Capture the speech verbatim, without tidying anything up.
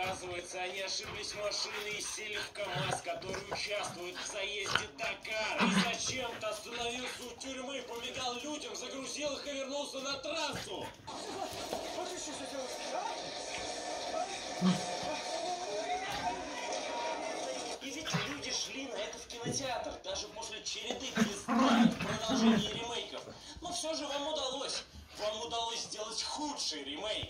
Оказывается, они ошиблись машиной и сели в КамАЗ, который участвует в заезде Дакара. И зачем-то остановился у тюрьмы, помигал людям, загрузил их и вернулся на трассу. Вот ты что делаешь, а? И ведь люди шли на это в кинотеатр, даже после череды бездарных продолжений ремейков. Но все же вам удалось. Вам удалось сделать худший ремейк.